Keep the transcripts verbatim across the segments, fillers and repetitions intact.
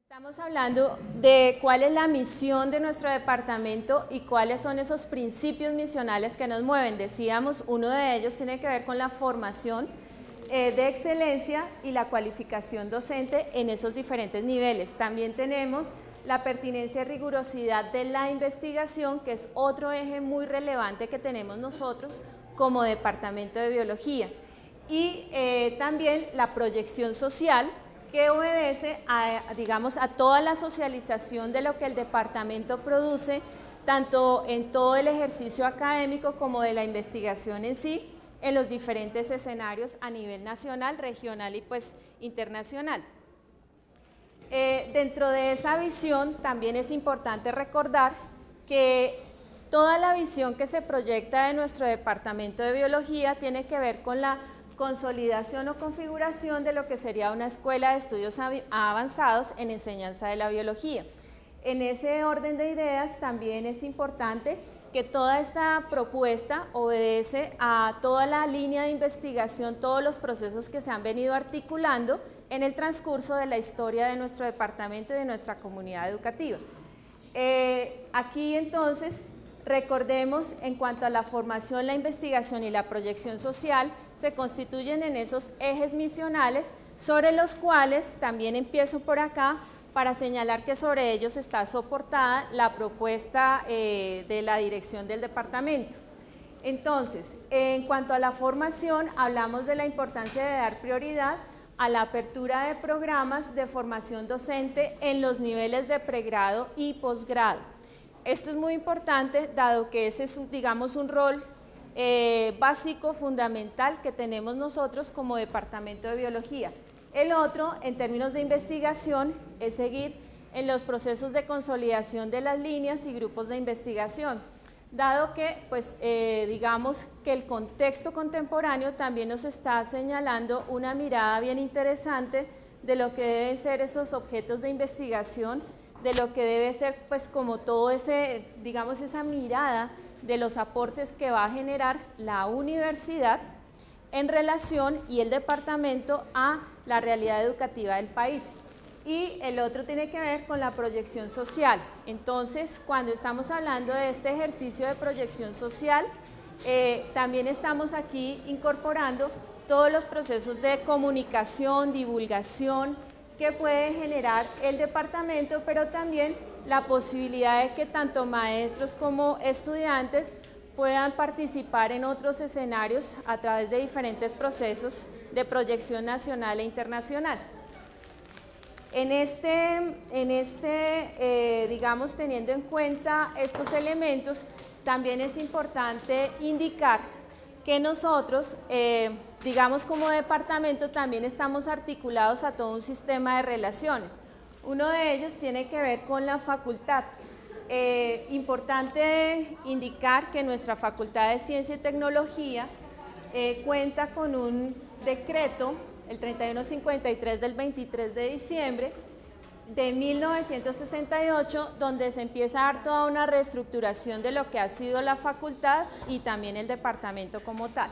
Estamos hablando de cuál es la misión de nuestro departamento y cuáles son esos principios misionales que nos mueven. Decíamos, uno de ellos tiene que ver con la formación eh, de excelencia y la cualificación docente en esos diferentes niveles. También tenemos la pertinencia y rigurosidad de la investigación, que es otro eje muy relevante que tenemos nosotros como departamento de biología. Y eh, también la proyección social, que obedece a, digamos, a toda la socialización de lo que el departamento produce, tanto en todo el ejercicio académico como de la investigación en sí, en los diferentes escenarios a nivel nacional, regional y pues internacional. Eh, dentro de esa visión también es importante recordar que toda la visión que se proyecta de nuestro departamento de biología tiene que ver con la consolidación o configuración de lo que sería una escuela de estudios avanzados en enseñanza de la biología. En ese orden de ideas también es importante que toda esta propuesta obedece a toda la línea de investigación, todos los procesos que se han venido articulando en el transcurso de la historia de nuestro departamento y de nuestra comunidad educativa. Eh, aquí entonces recordemos, en cuanto a la formación, la investigación y la proyección social, se constituyen en esos ejes misionales sobre los cuales también empiezo por acá para señalar que sobre ellos está soportada la propuesta eh, de la dirección del departamento. Entonces, en cuanto a la formación, hablamos de la importancia de dar prioridad a la apertura de programas de formación docente en los niveles de pregrado y posgrado. Esto es muy importante, dado que ese es, digamos, un rol eh, básico, fundamental que tenemos nosotros como departamento de biología. El otro, en términos de investigación, es seguir en los procesos de consolidación de las líneas y grupos de investigación, dado que, pues, eh, digamos que el contexto contemporáneo también nos está señalando una mirada bien interesante de lo que deben ser esos objetos de investigación, de lo que debe ser, pues, como todo ese, digamos, esa mirada de los aportes que va a generar la universidad en relación y el departamento a la realidad educativa del país. Y el otro tiene que ver con la proyección social. Entonces, cuando estamos hablando de este ejercicio de proyección social, eh, también estamos aquí incorporando todos los procesos de comunicación, divulgación, que puede generar el departamento, pero también la posibilidad de que tanto maestros como estudiantes puedan participar en otros escenarios a través de diferentes procesos de proyección nacional e internacional. En este, en este eh, digamos, teniendo en cuenta estos elementos, también es importante indicar que nosotros, eh, digamos, como departamento también estamos articulados a todo un sistema de relaciones. Uno de ellos tiene que ver con la facultad. Eh, importante indicar que nuestra Facultad de Ciencia y Tecnología eh, cuenta con un decreto, el treinta y uno cincuenta y tres del veintitrés de diciembre de mil novecientos sesenta y ocho, donde se empieza a dar toda una reestructuración de lo que ha sido la facultad y también el departamento como tal.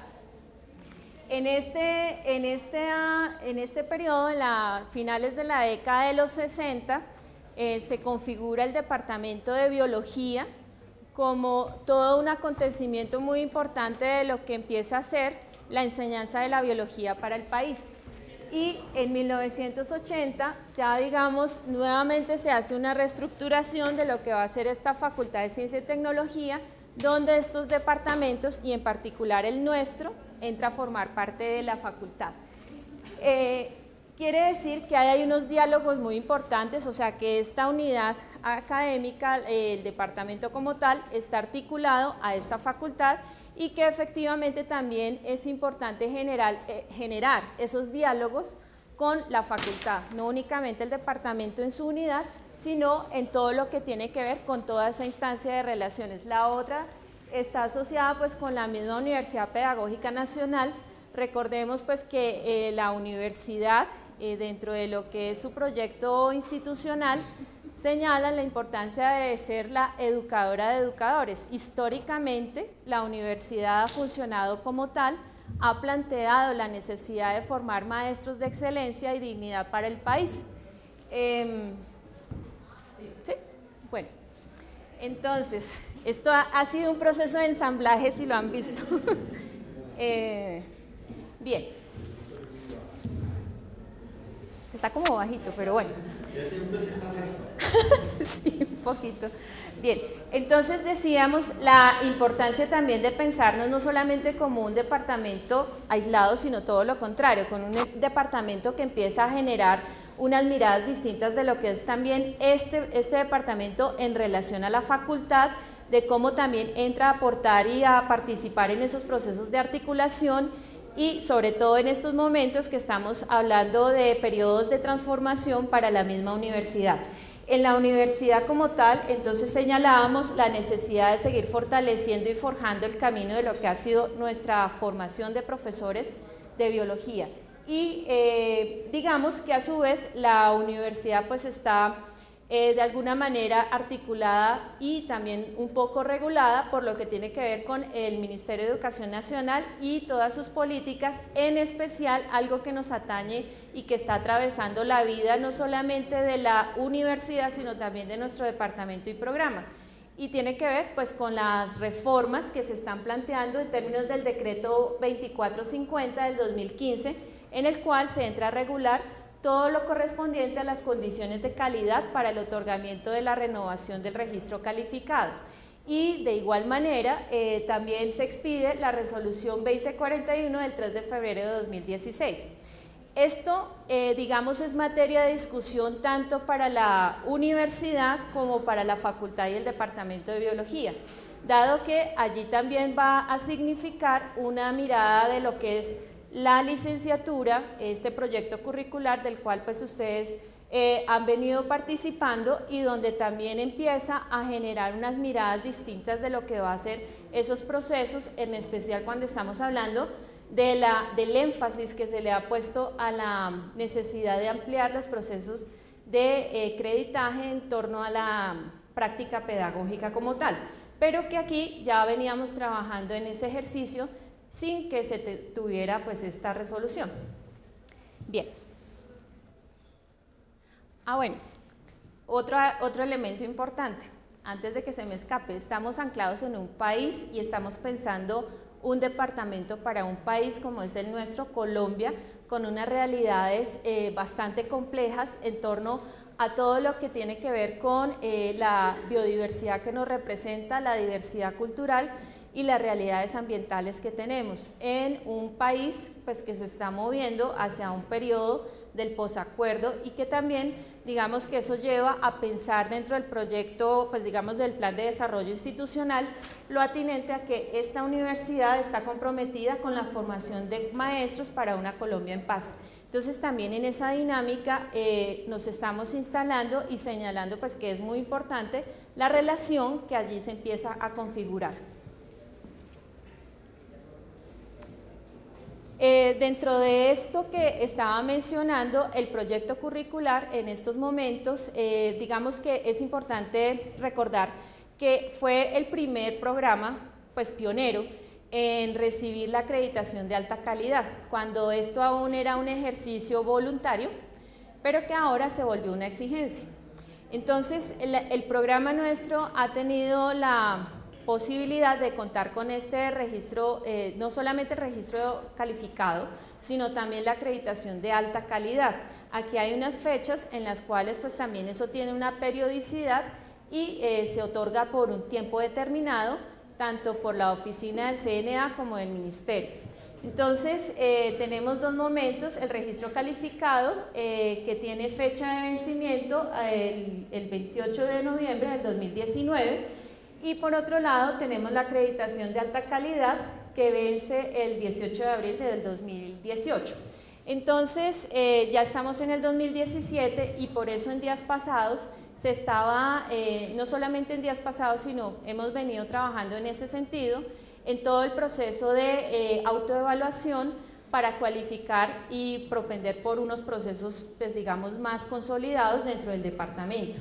En este, en este, en este periodo, en la, finales de la década de los sesenta, eh, se configura el departamento de biología como todo un acontecimiento muy importante de lo que empieza a ser la enseñanza de la biología para el país. Y en mil novecientos ochenta ya, digamos, nuevamente se hace una reestructuración de lo que va a ser esta Facultad de Ciencia y Tecnología, donde estos departamentos, y en particular el nuestro, entra a formar parte de la facultad. Eh, quiere decir que hay, hay unos diálogos muy importantes, o sea que esta unidad académica, eh, el departamento como tal, está articulado a esta facultad y que efectivamente también es importante generar, eh, generar esos diálogos con la facultad, no únicamente el departamento en su unidad, sino en todo lo que tiene que ver con toda esa instancia de relaciones. La otra está asociada pues con la misma Universidad Pedagógica Nacional. Recordemos pues que eh, la universidad, eh, dentro de lo que es su proyecto institucional, señala la importancia de ser la educadora de educadores. Históricamente, la universidad ha funcionado como tal, ha planteado la necesidad de formar maestros de excelencia y dignidad para el país. Eh, Bueno, entonces, esto ha, ha sido un proceso de ensamblaje, si lo han visto. eh, bien. Está como bajito, pero bueno. Sí, un poquito. Bien, entonces decíamos la importancia también de pensarnos no solamente como un departamento aislado, sino todo lo contrario, con un departamento que empieza a generar unas miradas distintas de lo que es también este, este departamento en relación a la facultad, de cómo también entra a aportar y a participar en esos procesos de articulación y sobre todo en estos momentos que estamos hablando de periodos de transformación para la misma universidad. En la universidad como tal, entonces señalábamos la necesidad de seguir fortaleciendo y forjando el camino de lo que ha sido nuestra formación de profesores de biología. Y eh, digamos que a su vez la universidad pues está eh, de alguna manera articulada y también un poco regulada por lo que tiene que ver con el Ministerio de Educación Nacional y todas sus políticas, en especial algo que nos atañe y que está atravesando la vida no solamente de la universidad, sino también de nuestro departamento y programa. Y tiene que ver pues con las reformas que se están planteando en términos del decreto veinticuatro cincuenta del dos mil quince, en el cual se entra a regular todo lo correspondiente a las condiciones de calidad para el otorgamiento de la renovación del registro calificado. Y de igual manera eh, también se expide la resolución veinte cuarenta y uno del tres de febrero de dos mil dieciséis. Esto, eh, digamos, es materia de discusión tanto para la universidad como para la facultad y el departamento de biología, dado que allí también va a significar una mirada de lo que es la licenciatura, este proyecto curricular del cual pues ustedes eh, han venido participando y donde también empieza a generar unas miradas distintas de lo que va a ser esos procesos, en especial cuando estamos hablando de la, del énfasis que se le ha puesto a la necesidad de ampliar los procesos de eh, creditaje en torno a la práctica pedagógica como tal, pero que aquí ya veníamos trabajando en ese ejercicio sin que se tuviera pues esta resolución. Bien. Ah, bueno, otro, otro elemento importante, antes de que se me escape, estamos anclados en un país y estamos pensando un departamento para un país como es el nuestro, Colombia, con unas realidades eh, bastante complejas en torno a todo lo que tiene que ver con eh, la biodiversidad que nos representa, la diversidad cultural y las realidades ambientales que tenemos en un país pues, que se está moviendo hacia un periodo del posacuerdo y que también digamos que eso lleva a pensar dentro del proyecto, pues digamos del plan de desarrollo institucional, lo atinente a que esta universidad está comprometida con la formación de maestros para una Colombia en paz. Entonces también en esa dinámica eh, nos estamos instalando y señalando pues que es muy importante la relación que allí se empieza a configurar. Eh, dentro de esto que estaba mencionando, el proyecto curricular en estos momentos, eh, digamos que es importante recordar que fue el primer programa, pues pionero, en recibir la acreditación de alta calidad, cuando esto aún era un ejercicio voluntario, pero que ahora se volvió una exigencia. Entonces, el, el programa nuestro ha tenido la posibilidad de contar con este registro, eh, no solamente el registro calificado, sino también la acreditación de alta calidad. Aquí hay unas fechas en las cuales pues también eso tiene una periodicidad y eh, se otorga por un tiempo determinado, tanto por la oficina del C N A como del Ministerio. Entonces, eh, tenemos dos momentos, el registro calificado, eh, que tiene fecha de vencimiento el, el veintiocho de noviembre del dos mil diecinueve, y por otro lado tenemos la acreditación de alta calidad que vence el dieciocho de abril del dos mil dieciocho. Entonces eh, ya estamos en el dos mil diecisiete y por eso en días pasados se estaba, eh, no solamente en días pasados, sino hemos venido trabajando en ese sentido, en todo el proceso de eh, autoevaluación para cualificar y propender por unos procesos, pues digamos, más consolidados dentro del departamento.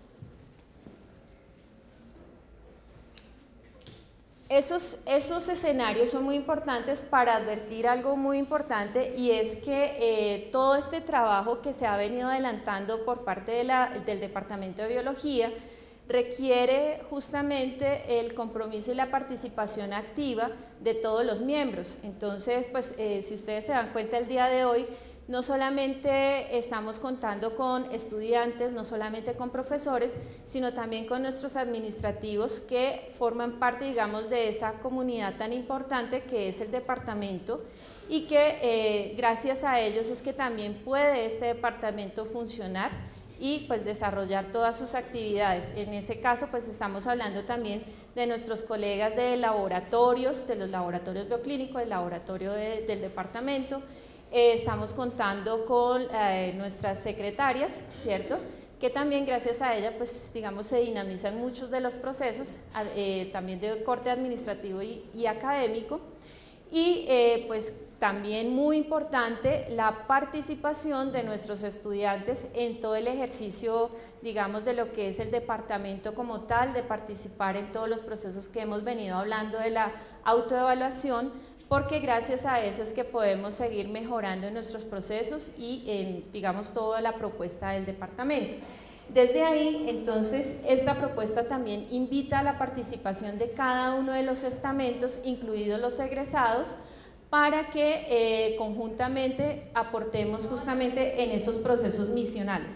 Esos, esos escenarios son muy importantes para advertir algo muy importante y es que eh, todo este trabajo que se ha venido adelantando por parte de la, del Departamento de Biología requiere justamente el compromiso y la participación activa de todos los miembros. Entonces, pues eh, si ustedes se dan cuenta el día de hoy, no solamente estamos contando con estudiantes, no solamente con profesores, sino también con nuestros administrativos que forman parte, digamos, de esa comunidad tan importante que es el departamento y que eh, gracias a ellos es que también puede este departamento funcionar y pues desarrollar todas sus actividades. En ese caso pues estamos hablando también de nuestros colegas de laboratorios, de los laboratorios bioclínicos, del laboratorio de, del departamento. Eh, estamos contando con eh, nuestras secretarias, ¿cierto? Que también gracias a ella, pues digamos, se dinamizan muchos de los procesos, eh, también de corte administrativo y, y académico. Y eh, pues también muy importante la participación de nuestros estudiantes en todo el ejercicio, digamos, de lo que es el departamento como tal, de participar en todos los procesos que hemos venido hablando de la autoevaluación, porque gracias a eso es que podemos seguir mejorando en nuestros procesos y en, digamos, toda la propuesta del departamento. Desde ahí, entonces, esta propuesta también invita a la participación de cada uno de los estamentos, incluidos los egresados, para que eh, conjuntamente aportemos justamente en esos procesos misionales.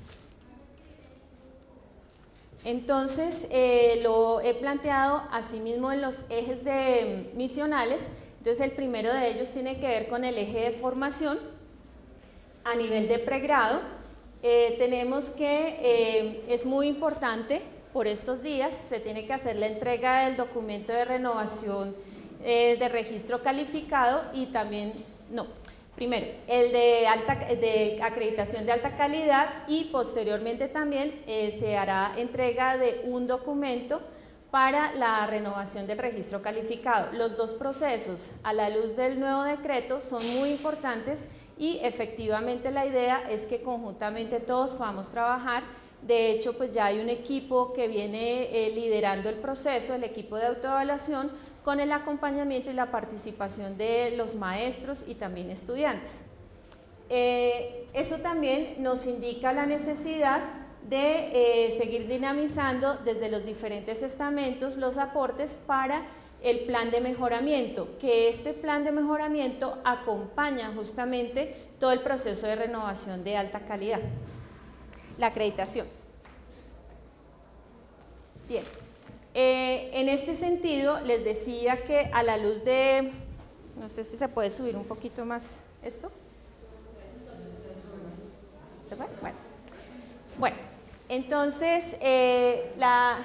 Entonces, eh, lo he planteado asimismo en los ejes de misionales. Entonces, el primero de ellos tiene que ver con el eje de formación a nivel de pregrado. Eh, tenemos que, eh, es muy importante, por estos días se tiene que hacer la entrega del documento de renovación eh, de registro calificado y también, no, primero, el de, alta, de acreditación de alta calidad y posteriormente también eh, se hará entrega de un documento para la renovación del registro calificado. Los dos procesos, a la luz del nuevo decreto, son muy importantes y efectivamente la idea es que conjuntamente todos podamos trabajar. De hecho, pues ya hay un equipo que viene eh, liderando el proceso, el equipo de autoevaluación, con el acompañamiento y la participación de los maestros y también estudiantes. Eh, eso también nos indica la necesidad de eh, seguir dinamizando desde los diferentes estamentos los aportes para el plan de mejoramiento, que este plan de mejoramiento acompaña justamente todo el proceso de renovación de alta calidad, la acreditación. Bien, eh, en este sentido les decía que a la luz de, no sé si se puede subir un poquito más esto. ¿Se puede? Bueno, bueno entonces eh, la...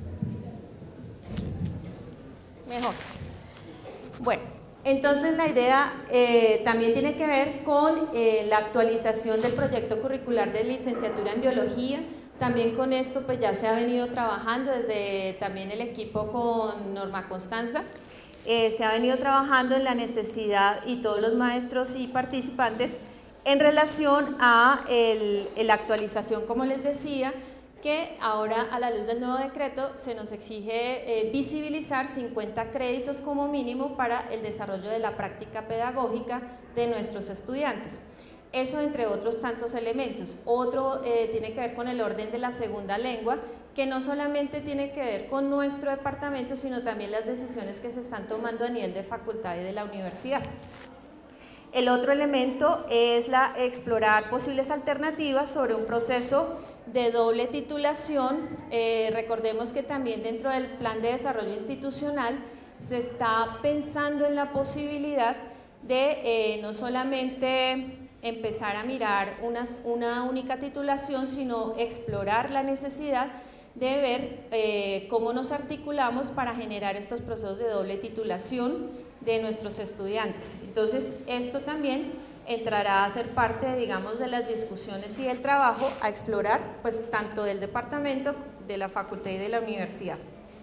Mejor. Bueno, entonces la idea eh, también tiene que ver con eh, la actualización del proyecto curricular de licenciatura en biología. También con esto pues ya se ha venido trabajando desde también el equipo con Norma Constanza. Eh, se ha venido trabajando en la necesidad y todos los maestros y participantes en relación a el, la actualización, como les decía, que ahora a la luz del nuevo decreto se nos exige eh, visibilizar cincuenta créditos como mínimo para el desarrollo de la práctica pedagógica de nuestros estudiantes. Eso entre otros tantos elementos. Otro eh, tiene que ver con el orden de la segunda lengua, que no solamente tiene que ver con nuestro departamento, sino también las decisiones que se están tomando a nivel de facultad y de la universidad. El otro elemento es la explorar posibles alternativas sobre un proceso de doble titulación. Eh, recordemos que también dentro del plan de desarrollo institucional se está pensando en la posibilidad de eh, no solamente empezar a mirar una, una única titulación, sino explorar la necesidad de ver eh, cómo nos articulamos para generar estos procesos de doble titulación de nuestros estudiantes. Entonces, esto también entrará a ser parte, digamos, de las discusiones y del trabajo a explorar, pues, tanto del departamento, de la facultad y de la universidad.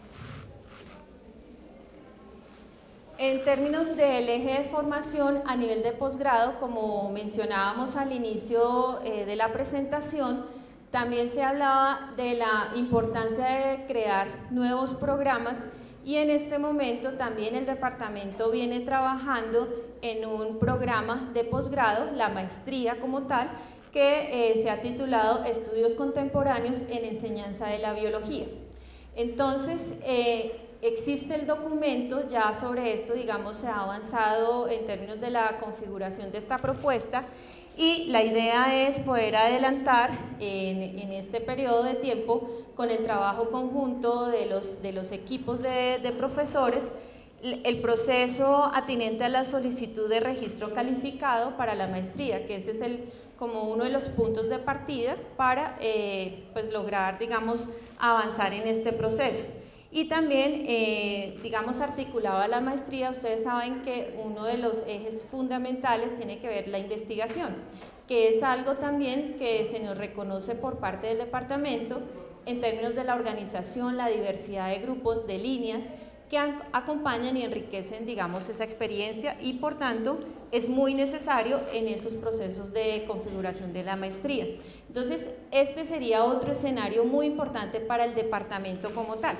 En términos del eje de formación a nivel de posgrado, como mencionábamos al inicio eh, de la presentación, también se hablaba de la importancia de crear nuevos programas y en este momento también el departamento viene trabajando en un programa de posgrado, la maestría como tal, que eh, se ha titulado Estudios Contemporáneos en Enseñanza de la Biología. Entonces, eh, existe el documento, ya sobre esto, digamos, se ha avanzado en términos de la configuración de esta propuesta, y la idea es poder adelantar en, en este periodo de tiempo, con el trabajo conjunto de los, de los equipos de, de profesores, el proceso atinente a la solicitud de registro calificado para la maestría, que ese es el, como uno de los puntos de partida para eh, pues lograr, digamos, avanzar en este proceso. Y también, eh, digamos, articulado a la maestría, ustedes saben que uno de los ejes fundamentales tiene que ver la investigación, que es algo también que se nos reconoce por parte del departamento en términos de la organización, la diversidad de grupos, de líneas, que acompañan y enriquecen, digamos, esa experiencia, y por tanto es muy necesario en esos procesos de configuración de la maestría. Entonces, este sería otro escenario muy importante para el departamento como tal.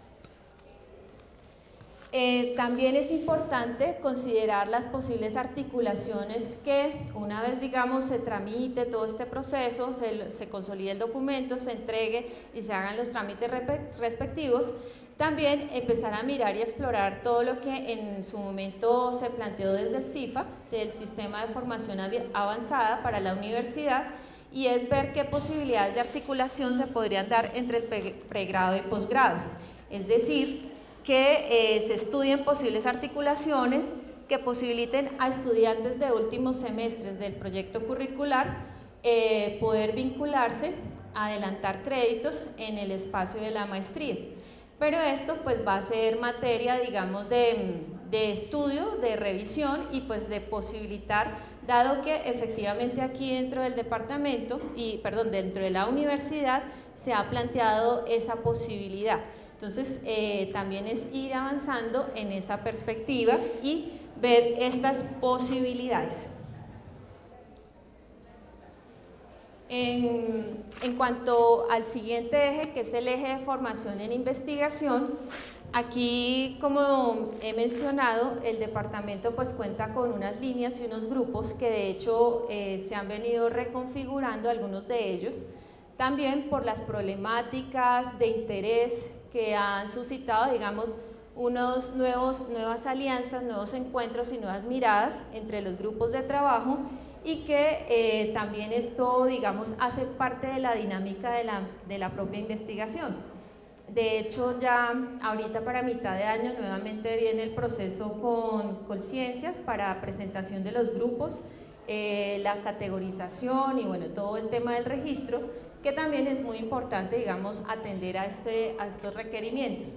Eh, también es importante considerar las posibles articulaciones que, una vez, digamos, se tramite todo este proceso, se, se consolide el documento, se entregue y se hagan los trámites respectivos, también empezar a mirar y explorar todo lo que en su momento se planteó desde el CIFA, del Sistema de Formación Avanzada para la Universidad, y es ver qué posibilidades de articulación se podrían dar entre el pregrado y posgrado. Es decir, que eh, se estudien posibles articulaciones que posibiliten a estudiantes de últimos semestres del proyecto curricular eh, poder vincularse, adelantar créditos en el espacio de la maestría. Pero esto pues va a ser materia, digamos, de, de estudio, de revisión y pues de posibilitar, dado que efectivamente aquí dentro del departamento, y perdón, dentro de la universidad se ha planteado esa posibilidad. Entonces, eh, también es ir avanzando en esa perspectiva y ver estas posibilidades. En, en cuanto al siguiente eje, que es el eje de formación en investigación, aquí, como he mencionado, el departamento pues cuenta con unas líneas y unos grupos que de hecho eh, se han venido reconfigurando, algunos de ellos, también por las problemáticas de interés que han suscitado, digamos, unos nuevos, nuevas alianzas, nuevos encuentros y nuevas miradas entre los grupos de trabajo, y que eh, también esto, digamos, hace parte de la dinámica de la, de la propia investigación. De hecho, ya ahorita para mitad de año nuevamente viene el proceso con Colciencias para presentación de los grupos, eh, la categorización y bueno, todo el tema del registro, que también es muy importante, digamos, atender a, este, a estos requerimientos.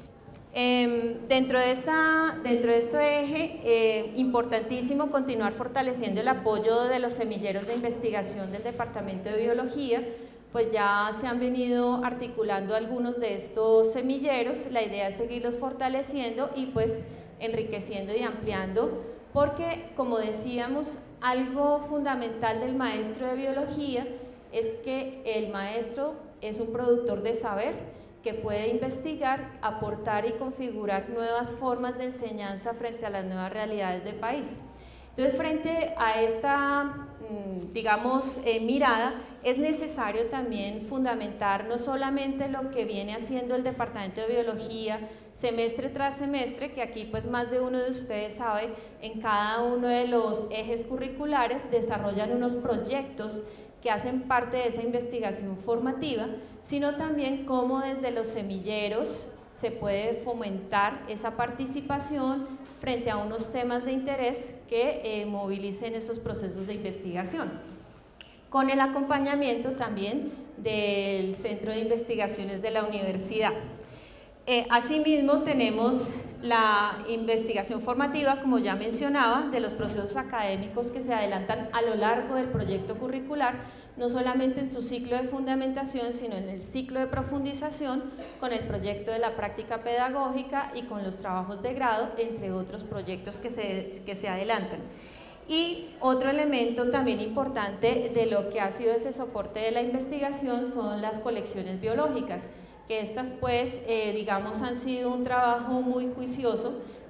Eh, dentro, de esta, dentro de este eje, eh, importantísimo continuar fortaleciendo el apoyo de los semilleros de investigación del Departamento de Biología, pues ya se han venido articulando algunos de estos semilleros. La idea es seguirlos fortaleciendo y pues enriqueciendo y ampliando, porque, como decíamos, algo fundamental del maestro de biología es que el maestro es un productor de saber que puede investigar, aportar y configurar nuevas formas de enseñanza frente a las nuevas realidades del país. Entonces, frente a esta, digamos, eh, mirada, es necesario también fundamentar no solamente lo que viene haciendo el Departamento de Biología semestre tras semestre, que aquí pues más de uno de ustedes sabe, en cada uno de los ejes curriculares desarrollan unos proyectos que hacen parte de esa investigación formativa, sino también cómo desde los semilleros se puede fomentar esa participación frente a unos temas de interés que eh, movilicen esos procesos de investigación, con el acompañamiento también del Centro de Investigaciones de la Universidad. Eh, asimismo, tenemos la investigación formativa, como ya mencionaba, de los procesos académicos que se adelantan a lo largo del proyecto curricular, no solamente en su ciclo de fundamentación, sino en el ciclo de profundización, con el proyecto de la práctica pedagógica y con los trabajos de grado, entre otros proyectos que se, que se adelantan. Y otro elemento también importante de lo que ha sido ese soporte de la investigación son las colecciones biológicas, que estas pues, eh, digamos, han sido un trabajo muy juicioso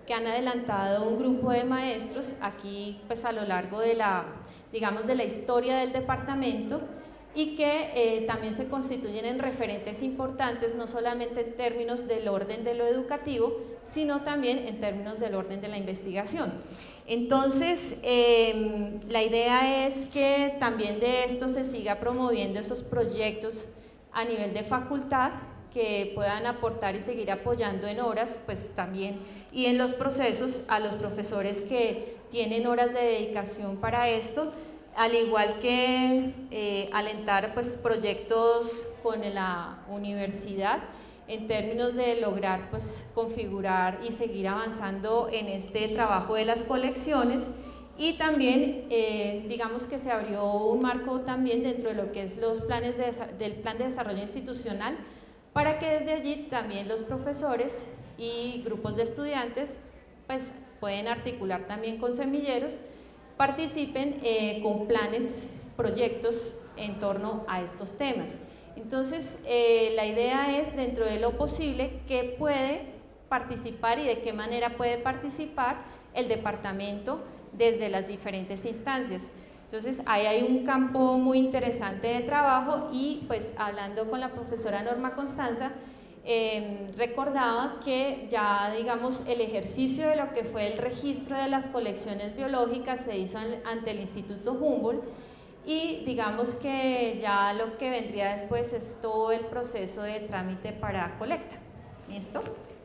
que han adelantado un grupo de maestros aquí pues a lo largo de la, digamos, de la historia del departamento, y que eh, también se constituyen en referentes importantes, no solamente en términos del orden de lo educativo, sino también en términos del orden de la investigación. Entonces, eh, la idea es que también de esto se siga promoviendo esos proyectos a nivel de facultad, que puedan aportar y seguir apoyando en horas, pues también, y en los procesos a los profesores que tienen horas de dedicación para esto, al igual que eh, alentar pues, proyectos con la universidad en términos de lograr pues, configurar y seguir avanzando en este trabajo de las colecciones. Y también eh, digamos que se abrió un marco también dentro de lo que es los planes de, del plan de desarrollo institucional, para que desde allí también los profesores y grupos de estudiantes pues, pueden articular también con semilleros, participen eh, con planes, proyectos en torno a estos temas. Entonces, eh, la idea es, dentro de lo posible, que puede participar y de qué manera puede participar el departamento desde las diferentes instancias. Entonces, ahí hay un campo muy interesante de trabajo y, pues, hablando con la profesora Norma Constanza, Eh, recordaba que ya, digamos, el ejercicio de lo que fue el registro de las colecciones biológicas se hizo ante el Instituto Humboldt, y digamos que ya lo que vendría después es todo el proceso de trámite para colecta. ¿Listo?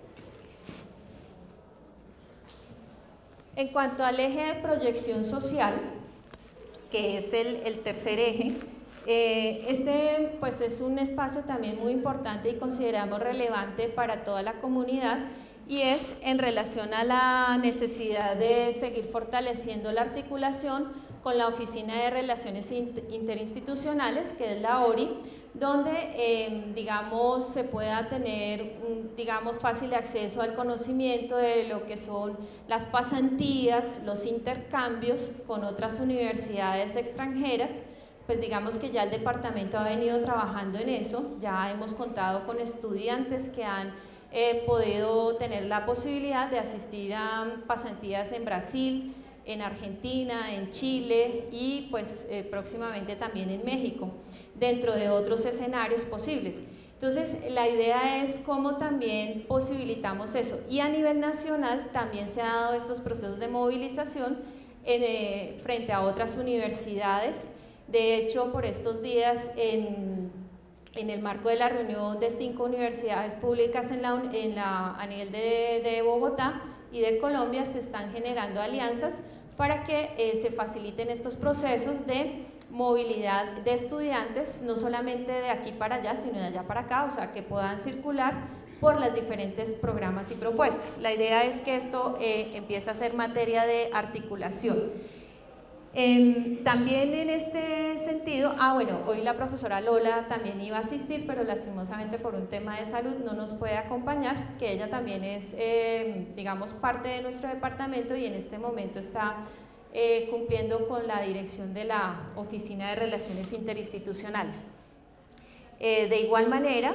En cuanto al eje de proyección social, que es el, el tercer eje, Eh, este pues es un espacio también muy importante y consideramos relevante para toda la comunidad, y es en relación a la necesidad de seguir fortaleciendo la articulación con la Oficina de Relaciones Interinstitucionales, que es la O R I, donde eh, digamos se pueda tener un, digamos, fácil acceso al conocimiento de lo que son las pasantías, los intercambios con otras universidades extranjeras. Pues digamos que ya el departamento ha venido trabajando en eso, ya hemos contado con estudiantes que han eh, podido tener la posibilidad de asistir a pasantías en Brasil, en Argentina, en Chile y pues eh, próximamente también en México, dentro de otros escenarios posibles. Entonces, la idea es cómo también posibilitamos eso, y a nivel nacional también se han dado estos procesos de movilización en, eh, frente a otras universidades. De hecho, por estos días, en, en el marco de la reunión de cinco universidades públicas en la, en la, a nivel de, de Bogotá y de Colombia, se están generando alianzas para que eh, se faciliten estos procesos de movilidad de estudiantes, no solamente de aquí para allá, sino de allá para acá, o sea, que puedan circular por los diferentes programas y propuestas. La idea es que esto eh, empiece a ser materia de articulación. Eh, también en este sentido, ah bueno, hoy la profesora Lola también iba a asistir, pero lastimosamente por un tema de salud no nos puede acompañar, que ella también es, eh, digamos, parte de nuestro departamento y en este momento está eh, cumpliendo con la dirección de la Oficina de Relaciones Interinstitucionales. Eh, de igual manera,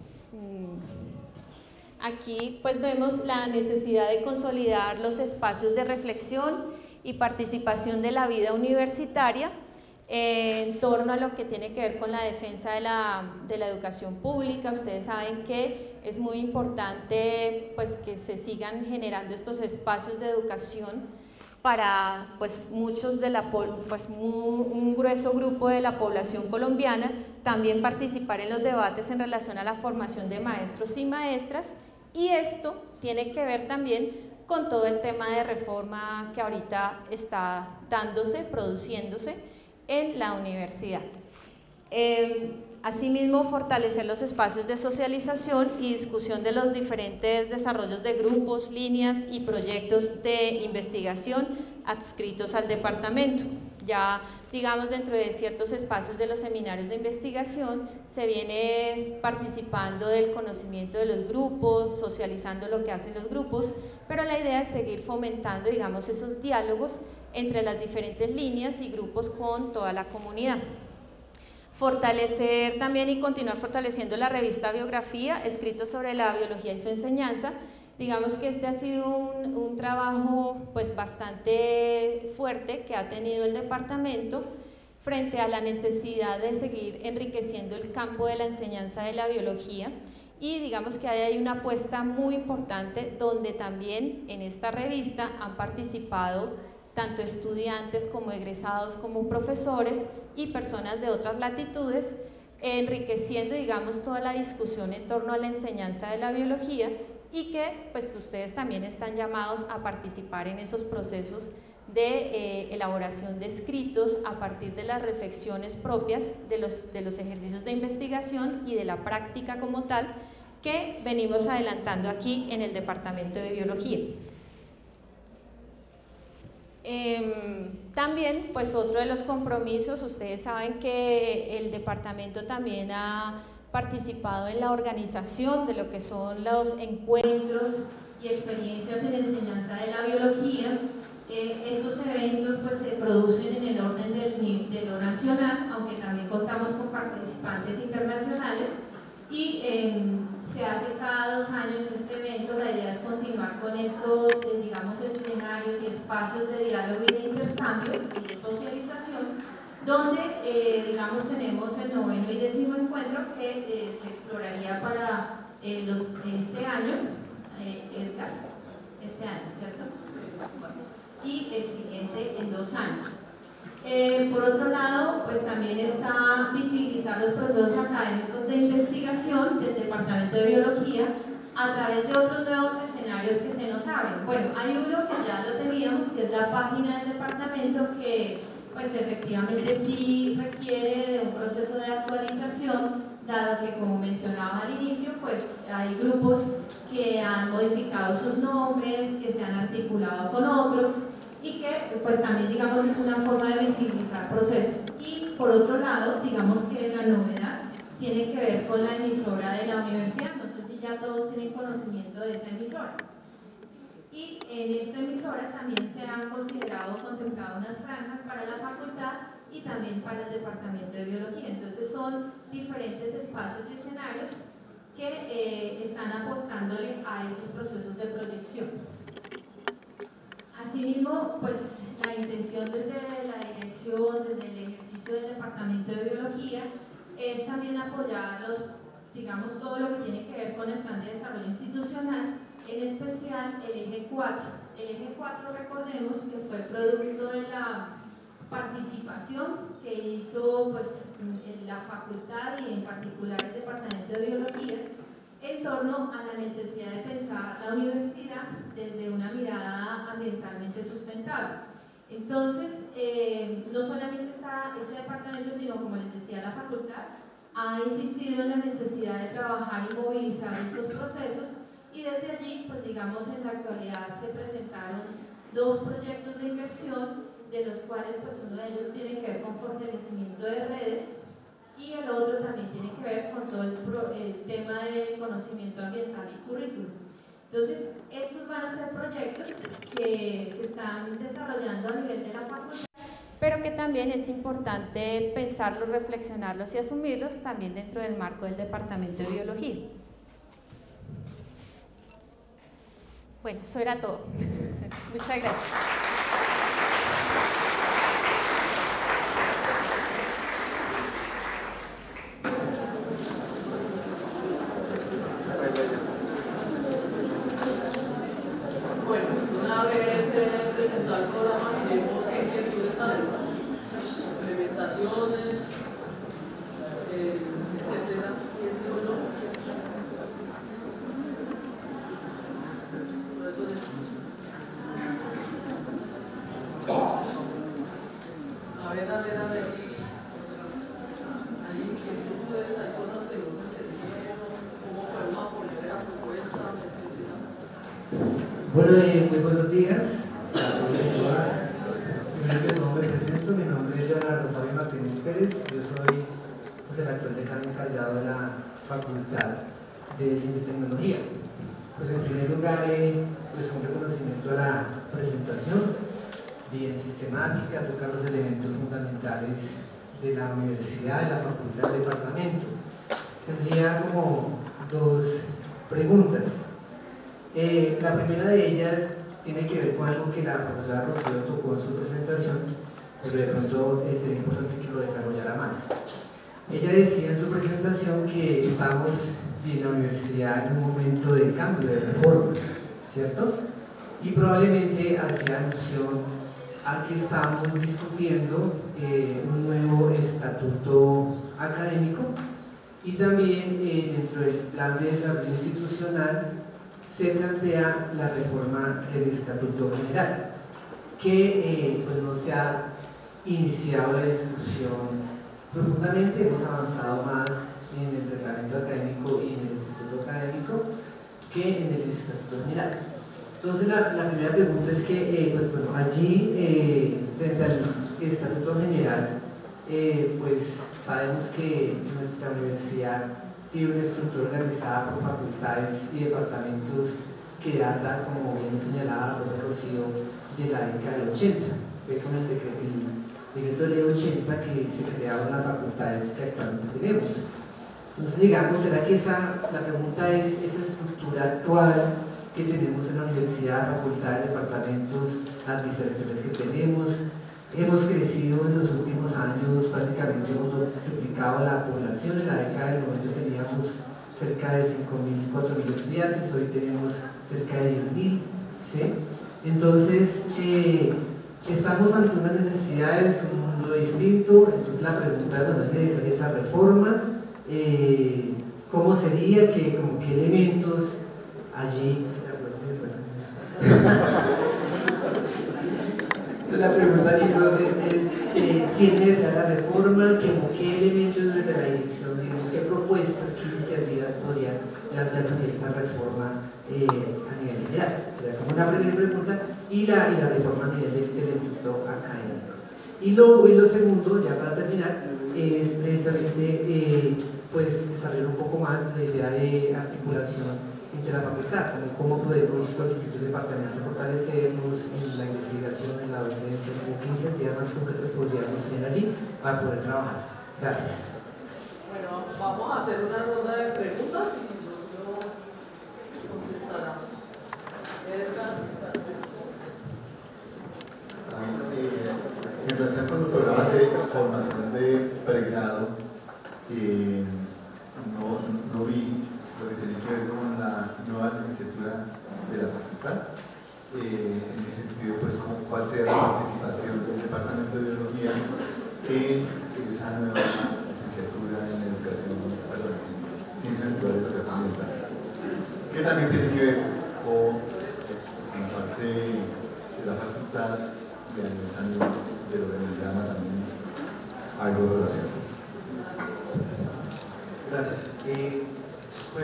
aquí pues vemos la necesidad de consolidar los espacios de reflexión y participación de la vida universitaria eh, en torno a lo que tiene que ver con la defensa de la, de la educación pública. Ustedes saben que es muy importante pues, que se sigan generando estos espacios de educación para pues, muchos de la, pues, muy, un grueso grupo de la población colombiana, también participar en los debates en relación a la formación de maestros y maestras, y esto tiene que ver también con todo el tema de reforma que ahorita está dándose, produciéndose en la universidad. Eh, asimismo, fortalecer los espacios de socialización y discusión de los diferentes desarrollos de grupos, líneas y proyectos de investigación adscritos al departamento. Ya, digamos, dentro de ciertos espacios de los seminarios de investigación se viene participando del conocimiento de los grupos, socializando lo que hacen los grupos, pero la idea es seguir fomentando, digamos, esos diálogos entre las diferentes líneas y grupos con toda la comunidad. Fortalecer también y continuar fortaleciendo la revista Biografía, escrito sobre la biología y su enseñanza, Digamos que este ha sido un, un trabajo pues bastante fuerte que ha tenido el departamento frente a la necesidad de seguir enriqueciendo el campo de la enseñanza de la biología, y digamos que hay una apuesta muy importante donde también en esta revista han participado tanto estudiantes como egresados como profesores y personas de otras latitudes, enriqueciendo digamos toda la discusión en torno a la enseñanza de la biología, y que pues ustedes también están llamados a participar en esos procesos de eh, elaboración de escritos a partir de las reflexiones propias de los, de los ejercicios de investigación y de la práctica como tal que venimos adelantando aquí en el Departamento de Biología. Eh, también, pues otro de los compromisos, ustedes saben que el departamento también ha participado en la organización de lo que son los encuentros y experiencias en enseñanza de la biología. Eh, estos eventos pues se producen en el orden del, de lo nacional, aunque también contamos con participantes internacionales, y eh, se hace cada dos años este evento. La idea es continuar con estos, eh, digamos, escenarios y espacios de diálogo y de intercambio y de socialización, donde, eh, digamos, tenemos el noveno y décimo encuentro que eh, se exploraría para eh, los, este año, eh, este año, ¿cierto? Y el siguiente en dos años. Eh, por otro lado, pues también está visibilizar los procesos académicos de investigación del Departamento de Biología a través de otros nuevos escenarios que se nos abren. Bueno, hay uno que ya lo teníamos, que es la página del departamento, que pues efectivamente sí requiere de un proceso de actualización, dado que, como mencionaba al inicio, pues hay grupos que han modificado sus nombres, que se han articulado con otros, y que pues también digamos es una forma de visibilizar procesos. Y por otro lado, digamos que la novedad tiene que ver con la emisora de la universidad. No sé si ya todos tienen conocimiento de esa emisora. Y en esta emisora también se han considerado, contemplado unas franjas para la facultad y también para el Departamento de Biología. Entonces son diferentes espacios y escenarios que eh, están apostándole a esos procesos de proyección. Asimismo, pues la intención desde la dirección, desde el ejercicio del Departamento de Biología, es también apoyar los, digamos, todo lo que tiene que ver con el plan de desarrollo institucional, en especial el eje cuatro. El eje cuatro, recordemos que fue producto de la participación que hizo pues, en la facultad y en particular el Departamento de Biología en torno a la necesidad de pensar la universidad desde una mirada ambientalmente sustentable. Entonces, eh, no solamente está este departamento, sino, como les decía, la facultad ha insistido en la necesidad de trabajar y movilizar estos procesos, y desde allí, pues digamos, en la actualidad se presentaron dos proyectos de inversión, de los cuales pues uno de ellos tiene que ver con fortalecimiento de redes, y el otro también tiene que ver con todo el, pro, el tema del conocimiento ambiental y currículum. Entonces, estos van a ser proyectos que se están desarrollando a nivel de la facultad, pero que también es importante pensarlos, reflexionarlos y asumirlos también dentro del marco del Departamento de Biología. Bueno, eso era todo. Muchas gracias. Bueno, eh, muy buenos días a todos y todas. Primero no me presento, mi nombre es Leonardo Fabio Martínez Pérez, yo soy pues, el actual decano encargado de la Facultad de Ciencia y Tecnología. Pues en primer lugar, eh, pues un reconocimiento a la presentación, bien sistemática, tocar los elementos fundamentales de la universidad, de la facultad, del departamento. Tendría como dos preguntas. Eh, la primera de ellas tiene que ver con algo que la profesora Rocío tocó en su presentación, pero de pronto eh, sería importante que lo desarrollara más. Ella decía en su presentación que estamos en la universidad en un momento de cambio, de reforma, ¿cierto? Y probablemente hacía alusión a que estamos discutiendo eh, un nuevo estatuto académico y también eh, dentro del plan de desarrollo institucional se plantea la reforma del Estatuto General, que eh, pues no se ha iniciado la discusión profundamente, hemos avanzado más en el reglamento académico y en el Estatuto Académico que en el Estatuto General. Entonces la, la primera pregunta es que eh, pues, bueno, allí eh, frente al Estatuto General eh, pues sabemos que nuestra universidad tiene una estructura organizada por facultades y departamentos que data, como bien señalaba la profesora Rocío, de la década del ochenta. Fue con el decreto, el decreto de ley ochenta que se crearon las facultades que actualmente tenemos. Entonces, digamos, ¿será que esa, la pregunta es esa estructura actual que tenemos en la universidad, facultades, departamentos, las vicerrectores que tenemos? Hemos crecido en los últimos años, prácticamente hemos duplicado la población. En la década del noventa teníamos cerca de cinco mil, cuatro mil estudiantes, hoy tenemos cerca de diez mil, ¿sí? Entonces, eh, estamos ante unas necesidades, un mundo distinto. Entonces la pregunta es, ¿no es necesaria esa reforma? Eh, ¿Cómo sería? ¿Qué, como, ¿Qué elementos allí? La pregunta allí es eh, si es necesaria la reforma, que, qué elementos desde la dirección, digamos, qué propuestas, qué iniciativas podrían lanzarse en esa reforma eh, a nivel general. Sería como una primera pregunta, y la, y la reforma a nivel del, del Instituto Académico. Y lo, y lo segundo, ya para terminar, es precisamente eh, pues desarrollar un poco más la idea de articulación entre la facultad, cómo podemos con el Instituto Departamento fortalecernos en la investigación, en la docencia, como qué iniciativas más concretas podríamos tener allí para poder trabajar. Gracias. Bueno, vamos a hacer una ronda de preguntas y luego contestará. Edgar, Francisco. En relación con los programas de formación de pregrado, eh, no, no vi lo que tiene que ver con la nueva licenciatura de la facultad. Eh, en ese sentido, pues, ¿cuál será la participación del Departamento de Biología en esa nueva licenciatura en educación, perdón, en ciencias naturales y ambientales? Que también tiene que ver con la parte de la facultad y el de lo que nos llama también algo de relación. Gracias. Eh, pues,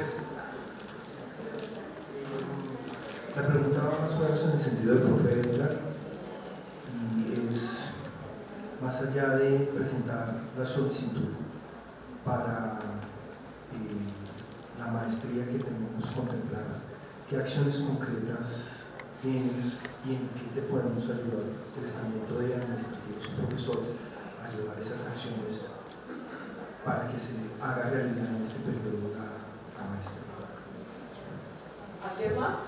la pregunta va más o menos en el sentido del profe Edgar, y es más allá de presentar la solicitud para eh, la maestría que tenemos contemplada, qué acciones concretas tienes y en qué te podemos ayudar el estamento de administrativos y profesores a llevar esas acciones para que se haga realidad en este periodo la, la maestría. ¿A qué más?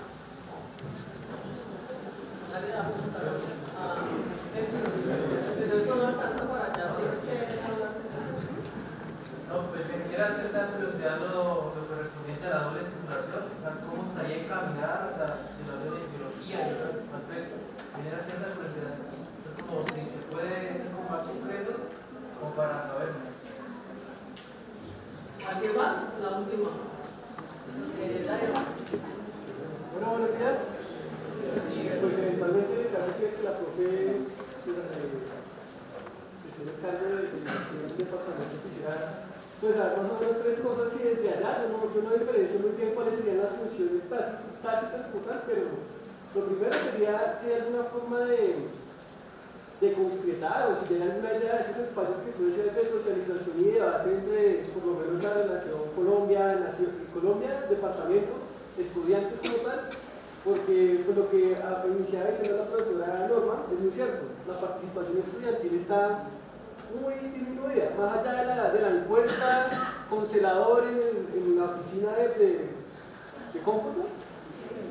Dale la pregunta. Ah, pero eso no alcanza para allá, ¿sí es que hablar? No, pues quisiera hacer la curiosidad lo, lo correspondiente a la doble titulación, o sea, cómo estaría encaminada esa titulación en biología y otros aspectos. Genera cierta curiosidad. Es como si se puede ser como más concreto, como para saber. ¿Alguien más? La última. Eh, bueno, buenos días. Pues eventualmente, en el caso que la profe esté en el cargo de el departamento quisiera pues dar más o menos tres cosas y desde allá yo no, yo no diferencio muy bien cuáles serían las funciones tácitas como tal, pero lo primero sería si hay alguna forma de de concretar o si hay alguna idea de esos espacios que tú decías de socialización y debate entre por lo menos la relación Colombia, nación, Colombia, departamento, estudiantes como tal, porque pues, lo que iniciaba diciendo la profesora Norma es muy cierto, la participación estudiantil está muy disminuida, más allá de la, de la encuesta con celador en, en la oficina de, de, de cómputo,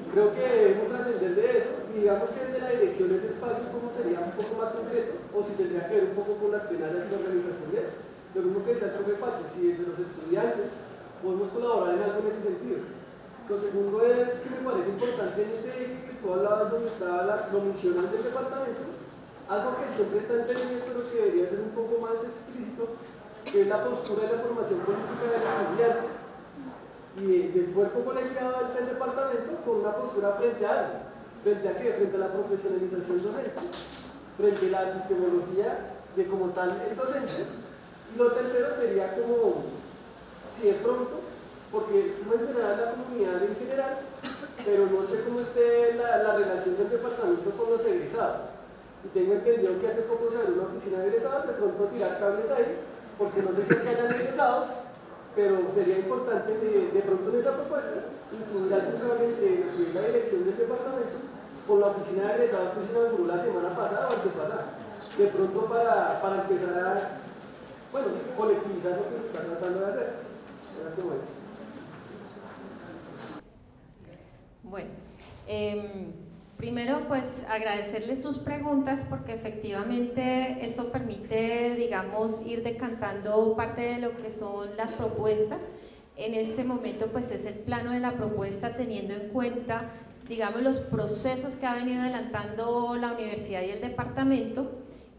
creo que debemos trascender de eso y digamos que desde la dirección ese espacio como sería un poco más concreto o si tendría que ver un poco con las plenarias y la organización de eso. Lo mismo que decía el profe Pacho, si desde los estudiantes podemos colaborar en algo en ese sentido. Lo segundo es que me parece importante en ese que tú hablabas donde estaba la, lo misional del departamento, algo que siempre está en términos pero que debería ser un poco más explícito, que es la postura de la formación política del estudiante y de, del cuerpo colegiado del departamento con una postura frente a algo. ¿Frente a qué? Frente a la profesionalización docente, frente a la epistemología de como tal el docente. Y lo tercero sería como, si de pronto, porque tú mencionabas la comunidad en general, pero no sé cómo esté la, la relación del departamento con los egresados. Y tengo entendido que hace poco se abrió una oficina de egresados, de pronto tirar cables ahí, porque no sé si aquí hayan egresados, pero sería importante de, de pronto en esa propuesta incluir algún cable entre la dirección del departamento con la oficina de egresados que se inauguró la semana pasada o antepasada. De pronto para, para empezar a, bueno, colectivizar lo que se está tratando de hacer. ¿Cómo es? Bueno, eh, primero pues agradecerles sus preguntas porque efectivamente esto permite, digamos, ir decantando parte de lo que son las propuestas. En este momento pues es el plano de la propuesta teniendo en cuenta, digamos, los procesos que ha venido adelantando la universidad y el departamento.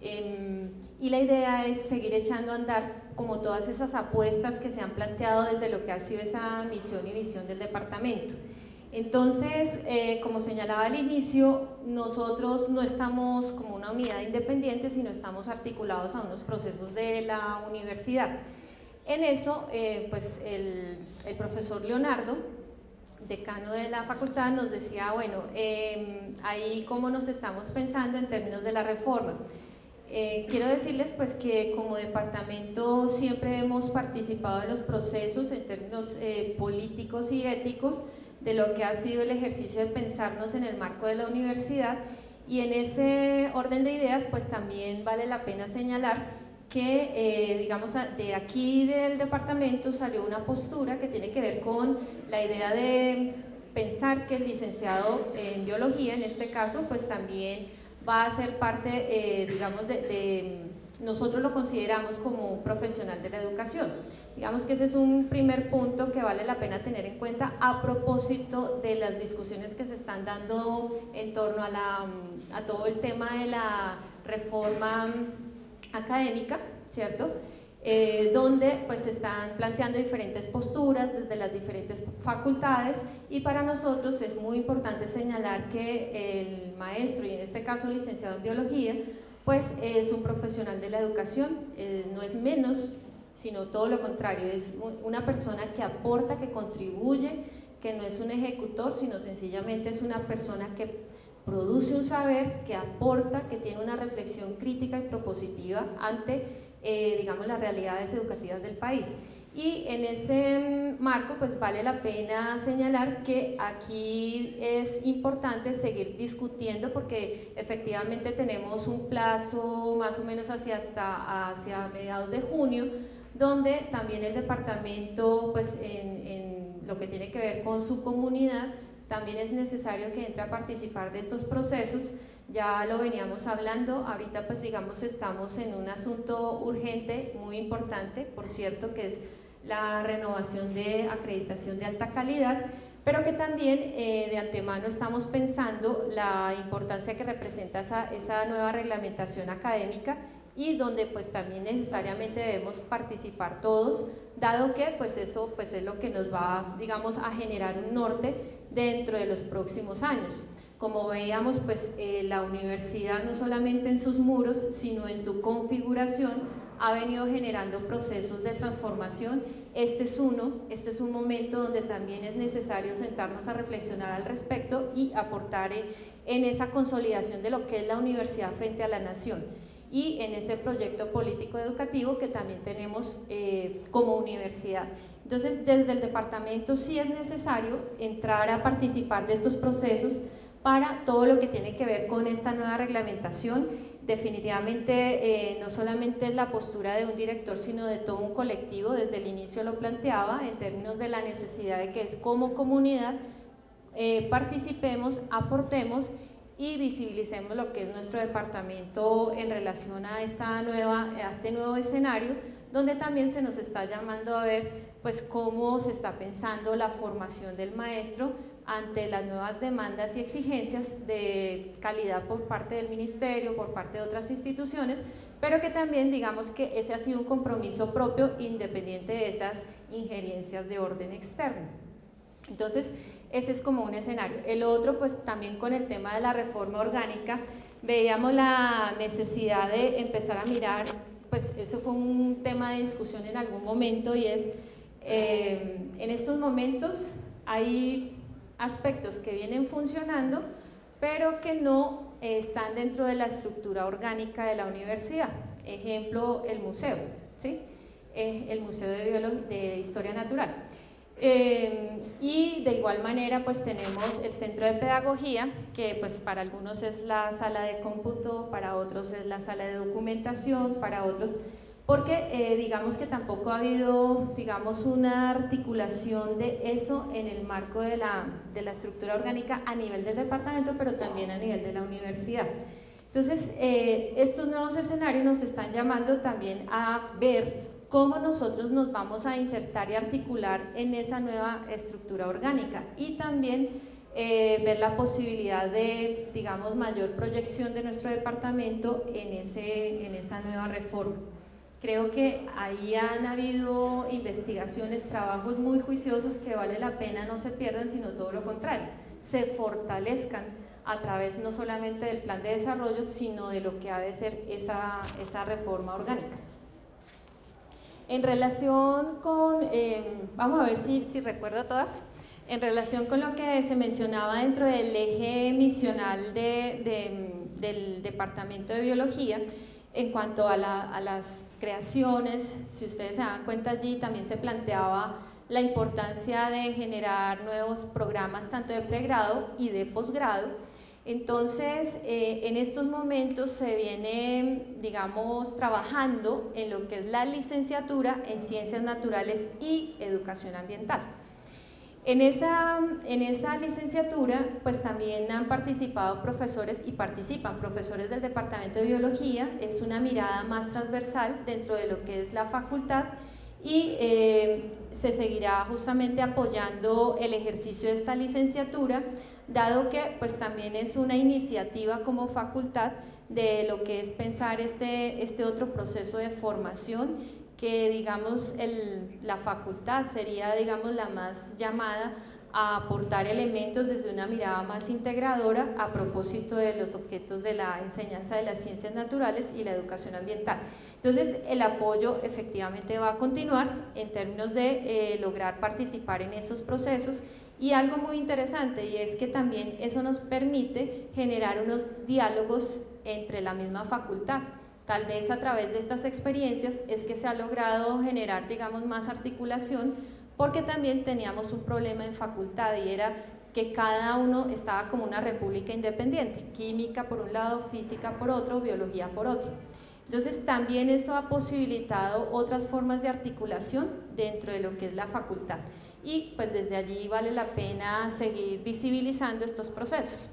Eh, y la idea es seguir echando a andar como todas esas apuestas que se han planteado desde lo que ha sido esa misión y visión del departamento. Entonces, eh, como señalaba al inicio, nosotros no estamos como una unidad independiente, sino estamos articulados a unos procesos de la universidad. En eso, eh, pues el, el profesor Leonardo, decano de la facultad, nos decía, bueno, eh, ahí cómo nos estamos pensando en términos de la reforma. Eh, quiero decirles pues que como departamento siempre hemos participado en los procesos en términos eh, políticos y éticos de lo que ha sido el ejercicio de pensarnos en el marco de la universidad, y en ese orden de ideas pues también vale la pena señalar que eh, digamos de aquí del departamento salió una postura que tiene que ver con la idea de pensar que el licenciado en biología en este caso pues también va a ser parte, eh, digamos, de, de, nosotros lo consideramos como un profesional de la educación. Digamos que ese es un primer punto que vale la pena tener en cuenta a propósito de las discusiones que se están dando en torno a, la, a todo el tema de la reforma académica, ¿cierto? Eh, donde pues se están planteando diferentes posturas desde las diferentes facultades, y para nosotros es muy importante señalar que el maestro, y en este caso licenciado en biología, pues es un profesional de la educación, eh, no es menos, sino todo lo contrario, es una persona que aporta, que contribuye, que no es un ejecutor, sino sencillamente es una persona que produce un saber, que aporta, que tiene una reflexión crítica y propositiva ante Eh, digamos las realidades educativas del país. Y en ese marco pues vale la pena señalar que aquí es importante seguir discutiendo porque efectivamente tenemos un plazo más o menos hacia, hasta, hacia mediados de junio, donde también el departamento pues en, en lo que tiene que ver con su comunidad también es necesario que entre a participar de estos procesos. Ya lo veníamos hablando, ahorita pues digamos estamos en un asunto urgente, muy importante, por cierto, que es la renovación de acreditación de alta calidad, pero que también eh, de antemano estamos pensando la importancia que representa esa, esa nueva reglamentación académica, y donde pues también necesariamente debemos participar todos, dado que pues eso pues es lo que nos va, digamos, a generar un norte dentro de los próximos años. Como veíamos, pues eh, la universidad no solamente en sus muros, sino en su configuración ha venido generando procesos de transformación. Este es uno, este es un momento donde también es necesario sentarnos a reflexionar al respecto y aportar en, en esa consolidación de lo que es la universidad frente a la nación, y en ese proyecto político educativo que también tenemos eh, como universidad. Entonces, desde el departamento sí es necesario entrar a participar de estos procesos para todo lo que tiene que ver con esta nueva reglamentación. Definitivamente eh, no solamente es la postura de un director, sino de todo un colectivo. Desde el inicio lo planteaba en términos de la necesidad de que es como comunidad eh, participemos, aportemos y visibilicemos lo que es nuestro departamento en relación a, esta nueva, a este nuevo escenario, donde también se nos está llamando a ver pues, cómo se está pensando la formación del maestro ante las nuevas demandas y exigencias de calidad por parte del ministerio, por parte de otras instituciones, pero que también digamos que ese ha sido un compromiso propio independiente de esas injerencias de orden externo. Entonces, ese es como un escenario. El otro, pues también con el tema de la reforma orgánica, veíamos la necesidad de empezar a mirar, pues eso fue un tema de discusión en algún momento y es, eh, en estos momentos hay aspectos que vienen funcionando, pero que no eh, están dentro de la estructura orgánica de la universidad. Ejemplo, el museo, ¿sí? Eh, el Museo de, Biolo- de Historia Natural. Eh, y de igual manera pues tenemos el centro de pedagogía, que pues para algunos es la sala de cómputo, para otros es la sala de documentación, para otros, porque eh, digamos que tampoco ha habido digamos una articulación de eso en el marco de la, de la estructura orgánica a nivel del departamento, pero también a nivel de la universidad. Entonces eh, estos nuevos escenarios nos están llamando también a ver cómo nosotros nos vamos a insertar y articular en esa nueva estructura orgánica y también eh, ver la posibilidad de, digamos, mayor proyección de nuestro departamento en, ese, en esa nueva reforma. Creo que ahí han habido investigaciones, trabajos muy juiciosos que vale la pena no se pierdan, sino todo lo contrario, se fortalezcan a través no solamente del plan de desarrollo, sino de lo que ha de ser esa, esa reforma orgánica. En relación con, eh, vamos a ver si, si recuerdo todas, en relación con lo que se mencionaba dentro del eje misional de, de, del Departamento de Biología, en cuanto a, la, a las creaciones, si ustedes se dan cuenta allí también se planteaba la importancia de generar nuevos programas tanto de pregrado y de posgrado. Entonces, eh, en estos momentos se viene, digamos, trabajando en lo que es la licenciatura en Ciencias Naturales y Educación Ambiental. En esa, en esa licenciatura, pues también han participado profesores y participan profesores del Departamento de Biología, es una mirada más transversal dentro de lo que es la facultad y eh, se seguirá justamente apoyando el ejercicio de esta licenciatura, dado que pues también es una iniciativa como facultad de lo que es pensar este, este otro proceso de formación que digamos el, la facultad sería digamos la más llamada a aportar elementos desde una mirada más integradora a propósito de los objetos de la enseñanza de las ciencias naturales y la educación ambiental. Entonces el apoyo efectivamente va a continuar en términos de eh, lograr participar en esos procesos y algo muy interesante y es que también eso nos permite generar unos diálogos entre la misma facultad. Tal vez a través de estas experiencias es que se ha logrado generar digamos más articulación porque también teníamos un problema en facultad y era que cada uno estaba como una república independiente, química por un lado, física por otro, biología por otro. Entonces también eso ha posibilitado otras formas de articulación dentro de lo que es la facultad y pues desde allí vale la pena seguir visibilizando estos procesos.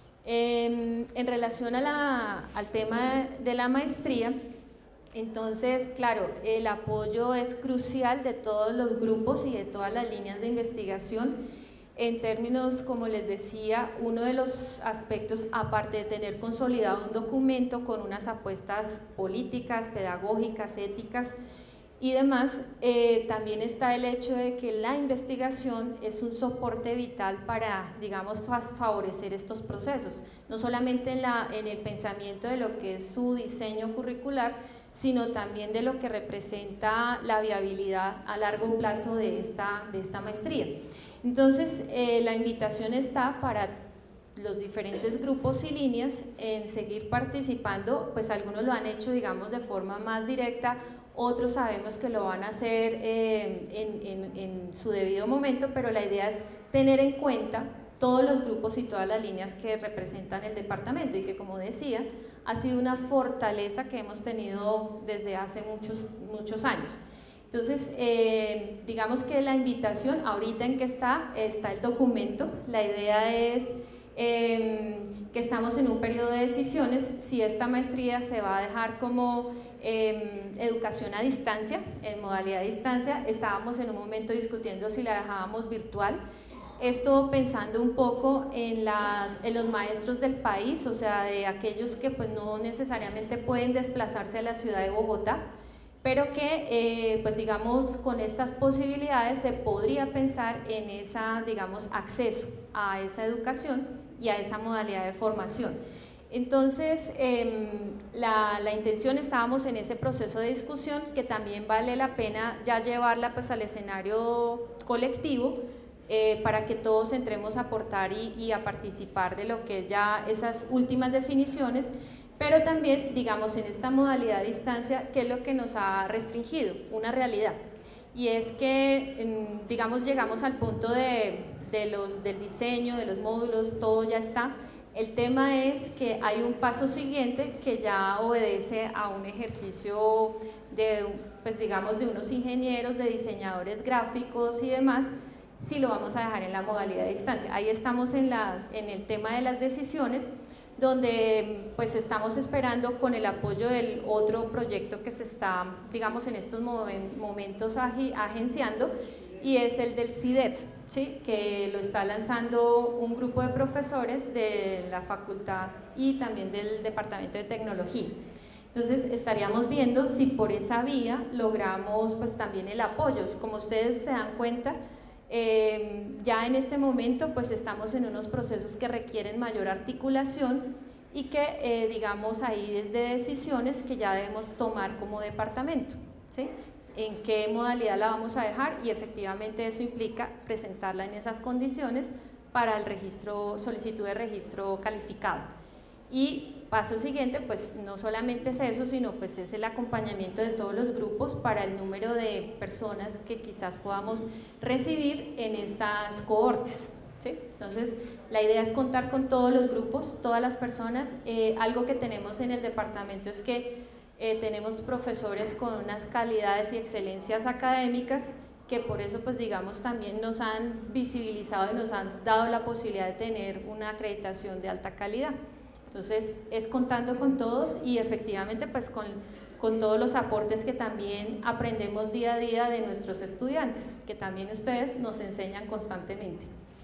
Eh, en relación a la, al tema de la maestría, entonces, claro, el apoyo es crucial de todos los grupos y de todas las líneas de investigación. En términos, como les decía, uno de los aspectos, aparte de tener consolidado un documento con unas apuestas políticas, pedagógicas, éticas y demás, eh, también está el hecho de que la investigación es un soporte vital para, digamos, fa favorecer estos procesos, no solamente en, la, en el pensamiento de lo que es su diseño curricular, sino también de lo que representa la viabilidad a largo plazo de esta, de esta maestría. Entonces, eh, la invitación está para los diferentes grupos y líneas en seguir participando, pues algunos lo han hecho, digamos, de forma más directa, otros sabemos que lo van a hacer eh, en, en, en su debido momento, pero la idea es tener en cuenta todos los grupos y todas las líneas que representan el departamento y que, como decía, ha sido una fortaleza que hemos tenido desde hace muchos, muchos años. Entonces, eh, digamos que la invitación, ahorita en que está, está el documento, la idea es eh, que estamos en un periodo de decisiones, si esta maestría se va a dejar como eh, educación a distancia, en modalidad de distancia. Estábamos en un momento discutiendo si la dejábamos virtual, esto pensando un poco en, las, en los maestros del país, o sea, de aquellos que pues no necesariamente pueden desplazarse a la ciudad de Bogotá, pero que, eh, pues digamos, con estas posibilidades se podría pensar en esa, digamos, acceso a esa educación y a esa modalidad de formación. Entonces, eh, la, la intención, estábamos en ese proceso de discusión, que también vale la pena ya llevarla pues al escenario colectivo, eh, para que todos entremos a aportar y, y a participar de lo que es ya esas últimas definiciones. Pero también, digamos, en esta modalidad de distancia, ¿qué es lo que nos ha restringido? Una realidad. Y es que, digamos, llegamos al punto de, de los, del diseño, de los módulos, todo ya está. El tema es que hay un paso siguiente que ya obedece a un ejercicio de, pues digamos, de unos ingenieros, de diseñadores gráficos y demás, si lo vamos a dejar en la modalidad de distancia. Ahí estamos en, la, en el tema de las decisiones, donde pues estamos esperando con el apoyo del otro proyecto que se está, digamos, en estos momentos agenciando, y es el del CIDET, ¿sí? Que lo está lanzando un grupo de profesores de la facultad y también del Departamento de Tecnología. Entonces estaríamos viendo si por esa vía logramos pues también el apoyo. Como ustedes se dan cuenta, Eh, ya en este momento pues estamos en unos procesos que requieren mayor articulación y que eh, digamos ahí desde decisiones que ya debemos tomar como departamento, ¿sí? En qué modalidad la vamos a dejar, y efectivamente eso implica presentarla en esas condiciones para el registro, solicitud de registro calificado. Y paso siguiente, pues no solamente es eso, sino pues es el acompañamiento de todos los grupos para el número de personas que quizás podamos recibir en esas cohortes, ¿sí? Entonces, la idea es contar con todos los grupos, todas las personas. Eh, algo que tenemos en el departamento es que eh, tenemos profesores con unas calidades y excelencias académicas, que por eso pues digamos también nos han visibilizado y nos han dado la posibilidad de tener una acreditación de alta calidad. Entonces es contando con todos y efectivamente pues con, con todos los aportes que también aprendemos día a día de nuestros estudiantes, que también ustedes nos enseñan constantemente.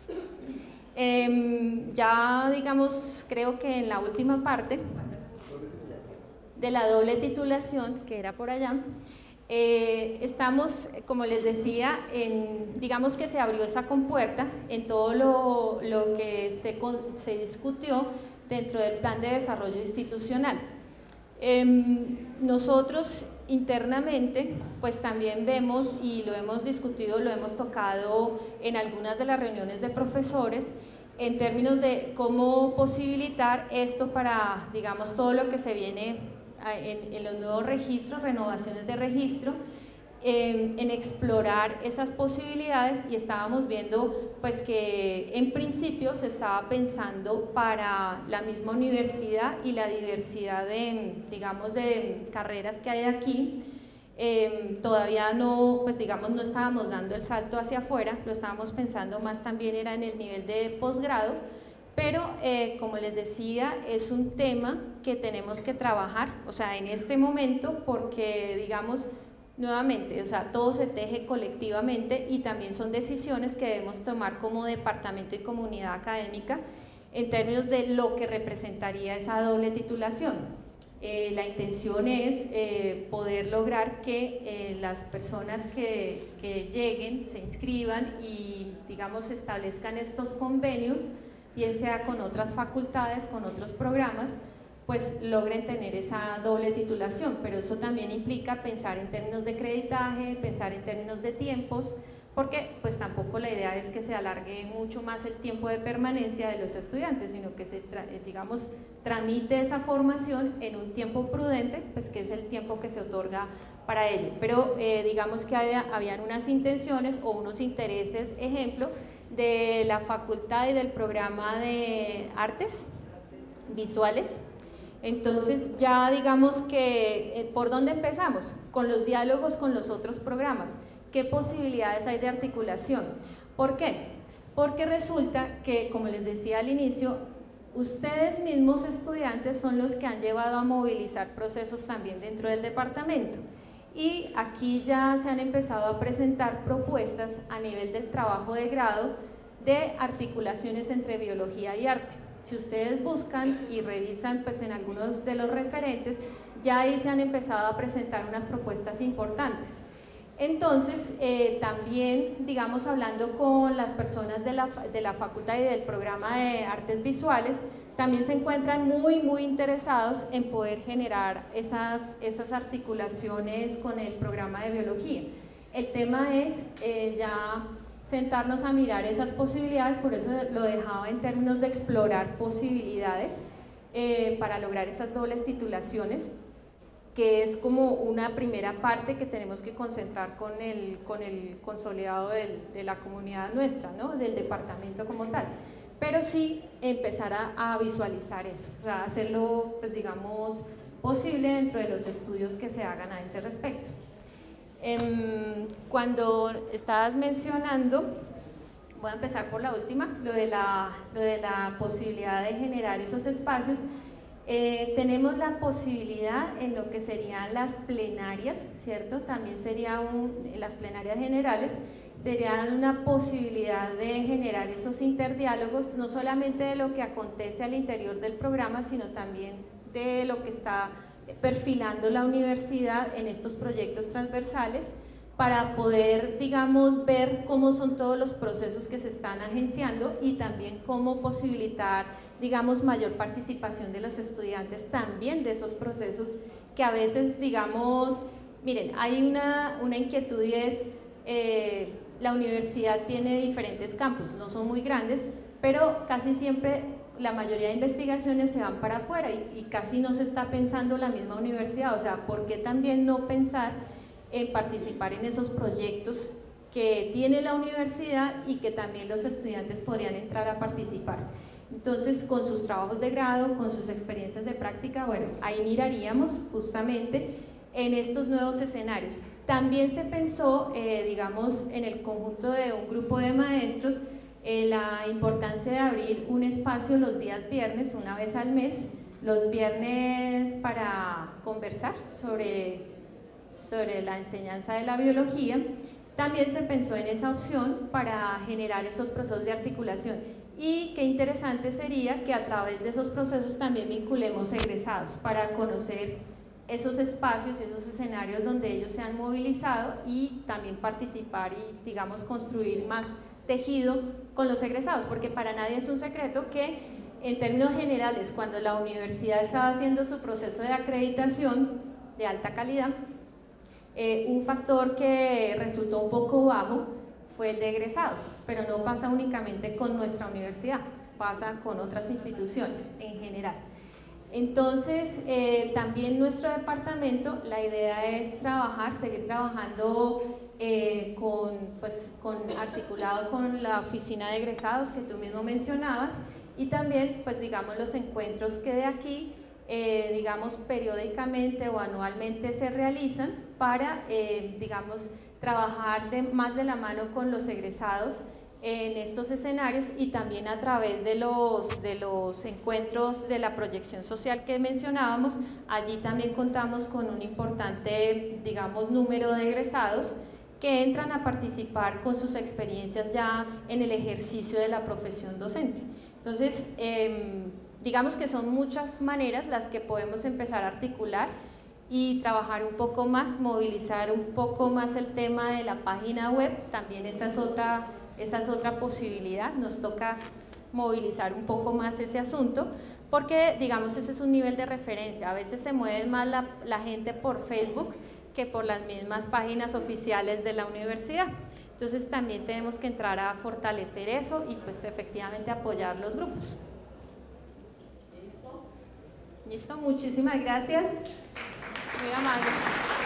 Eh, ya digamos, creo que en la última parte de la doble titulación, que era por allá, eh, estamos, como les decía, en, digamos que se abrió esa compuerta en todo lo, lo que se, se discutió dentro del plan de desarrollo institucional. Eh, nosotros internamente pues también vemos, y lo hemos discutido, lo hemos tocado en algunas de las reuniones de profesores, en términos de cómo posibilitar esto para, digamos, todo lo que se viene en, en los nuevos registros, renovaciones de registro, Eh, en explorar esas posibilidades, y estábamos viendo pues que en principio se estaba pensando para la misma universidad y la diversidad de, digamos, de carreras que hay aquí. Eh, todavía no, pues digamos, no estábamos dando el salto hacia afuera, lo estábamos pensando más también era en el nivel de posgrado, pero eh, como les decía, es un tema que tenemos que trabajar, o sea, en este momento, porque digamos, nuevamente, o sea, todo se teje colectivamente y también son decisiones que debemos tomar como departamento y comunidad académica en términos de lo que representaría esa doble titulación. Eh, la intención es eh, poder lograr que eh, las personas que, que lleguen, se inscriban y, digamos, establezcan estos convenios, bien sea con otras facultades, con otros programas, pues logren tener esa doble titulación, pero eso también implica pensar en términos de creditaje, pensar en términos de tiempos, porque pues tampoco la idea es que se alargue mucho más el tiempo de permanencia de los estudiantes, sino que se, tra digamos, tramite esa formación en un tiempo prudente, pues que es el tiempo que se otorga para ello. Pero eh, digamos que había, habían unas intenciones o unos intereses, ejemplo, de la facultad y del programa de artes visuales. Entonces ya digamos que, eh, ¿por dónde empezamos? Con los diálogos con los otros programas. ¿Qué posibilidades hay de articulación? ¿Por qué? Porque resulta que, como les decía al inicio, ustedes mismos estudiantes son los que han llevado a movilizar procesos también dentro del departamento. Y aquí ya se han empezado a presentar propuestas a nivel del trabajo de grado de articulaciones entre biología y arte. Si ustedes buscan y revisan pues en algunos de los referentes, ya ahí se han empezado a presentar unas propuestas importantes. Entonces, eh, también, digamos, hablando con las personas de la, de la facultad y del programa de artes visuales, también se encuentran muy, muy interesados en poder generar esas, esas articulaciones con el programa de biología. El tema es eh, ya sentarnos a mirar esas posibilidades, por eso lo dejaba en términos de explorar posibilidades eh, para lograr esas dobles titulaciones, que es como una primera parte que tenemos que concentrar con el, con el consolidado del, de la comunidad nuestra, ¿no? Del departamento como tal. Pero sí empezar a, a visualizar eso, o sea, hacerlo, pues digamos, posible dentro de los estudios que se hagan a ese respecto. Eh, cuando estabas mencionando, voy a empezar por la última, lo de la, lo de la posibilidad de generar esos espacios. Eh, tenemos la posibilidad en lo que serían las plenarias, ¿cierto? También sería un, las plenarias generales, serían una posibilidad de generar esos interdiálogos, no solamente de lo que acontece al interior del programa, sino también de lo que está perfilando la universidad en estos proyectos transversales, para poder, digamos, ver cómo son todos los procesos que se están agenciando y también cómo posibilitar, digamos, mayor participación de los estudiantes también de esos procesos que a veces, digamos, miren, hay una, una inquietud y es, eh, la universidad tiene diferentes campus, no son muy grandes, pero casi siempre la mayoría de investigaciones se van para afuera y, y casi no se está pensando la misma universidad, o sea, ¿por qué también no pensar en participar en esos proyectos que tiene la universidad y que también los estudiantes podrían entrar a participar? Entonces, con sus trabajos de grado, con sus experiencias de práctica, bueno, ahí miraríamos justamente en estos nuevos escenarios. También se pensó, eh, digamos, en el conjunto de un grupo de maestros, eh, la importancia de abrir un espacio los días viernes, una vez al mes, los viernes para conversar sobre sobre la enseñanza de la biología. También se pensó en esa opción para generar esos procesos de articulación, y qué interesante sería que a través de esos procesos también vinculemos egresados para conocer esos espacios, esos escenarios donde ellos se han movilizado y también participar y, digamos, construir más tejido con los egresados, porque para nadie es un secreto que en términos generales, cuando la universidad estaba haciendo su proceso de acreditación de alta calidad, Eh, un factor que resultó un poco bajo fue el de egresados, pero no pasa únicamente con nuestra universidad, pasa con otras instituciones en general. Entonces, eh, también nuestro departamento, la idea es trabajar, seguir trabajando eh, con, pues, con, articulado con la oficina de egresados que tú mismo mencionabas, y también, pues digamos, los encuentros que de aquí, eh, digamos, periódicamente o anualmente se realizan para, eh, digamos, trabajar de, más de la mano con los egresados en estos escenarios, y también a través de los, de los encuentros de la proyección social que mencionábamos. Allí también contamos con un importante, digamos, número de egresados que entran a participar con sus experiencias ya en el ejercicio de la profesión docente. Entonces, eh, digamos que son muchas maneras las que podemos empezar a articular y trabajar un poco más, movilizar un poco más el tema de la página web. También esa es otra, esa es otra posibilidad, nos toca movilizar un poco más ese asunto, porque digamos ese es un nivel de referencia. A veces se mueve más la, la gente por Facebook que por las mismas páginas oficiales de la universidad. Entonces también tenemos que entrar a fortalecer eso y pues efectivamente apoyar los grupos. ¿Listo? Muchísimas gracias. Muy amables.